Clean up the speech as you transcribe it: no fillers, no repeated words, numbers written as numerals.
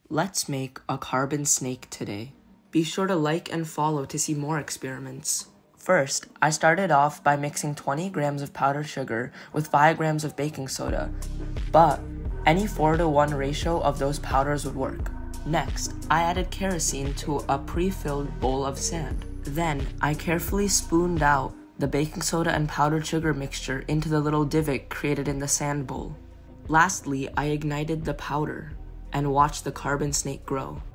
Let's make a carbon snake today. Be sure to like and follow to see more experiments. First, I started off by mixing 20 grams of powdered sugar with 5 grams of baking soda, but any 4:1 ratio of those powders would work. Next, I added kerosene to a pre-filled bowl of sand. Then, I carefully spooned out the baking soda and powdered sugar mixture into the little divot created in the sand bowl. Lastly, I ignited the powder and watched the carbon snake grow.